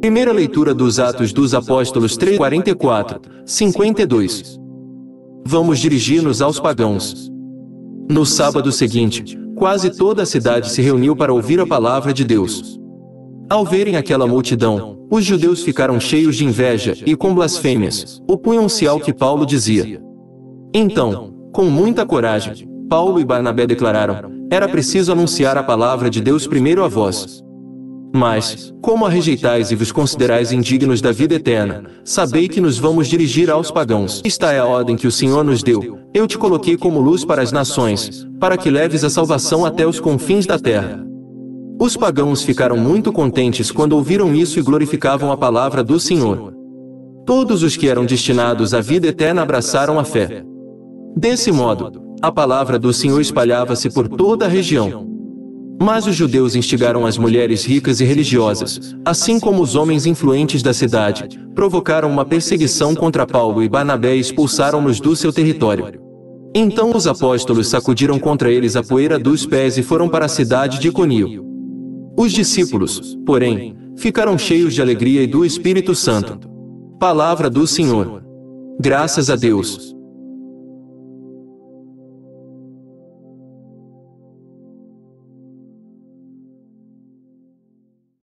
Primeira leitura dos Atos dos Apóstolos 3, 44, 52. Vamos dirigir-nos aos pagãos. No sábado seguinte, quase toda a cidade se reuniu para ouvir a palavra de Deus. Ao verem aquela multidão, os judeus ficaram cheios de inveja e, com blasfêmias, opunham-se ao que Paulo dizia. Então, com muita coragem, Paulo e Barnabé declararam: era preciso anunciar a palavra de Deus primeiro a vós. Mas, como a rejeitais e vos considerais indignos da vida eterna, sabei que nos vamos dirigir aos pagãos. Esta é a ordem que o Senhor nos deu: eu te coloquei como luz para as nações, para que leves a salvação até os confins da terra. Os pagãos ficaram muito contentes quando ouviram isso e glorificavam a palavra do Senhor. Todos os que eram destinados à vida eterna abraçaram a fé. Desse modo, a palavra do Senhor espalhava-se por toda a região. Mas os judeus instigaram as mulheres ricas e religiosas, assim como os homens influentes da cidade, provocaram uma perseguição contra Paulo e Barnabé e expulsaram-nos do seu território. Então os apóstolos sacudiram contra eles a poeira dos pés e foram para a cidade de Iconio. Os discípulos, porém, ficaram cheios de alegria e do Espírito Santo. Palavra do Senhor. Graças a Deus.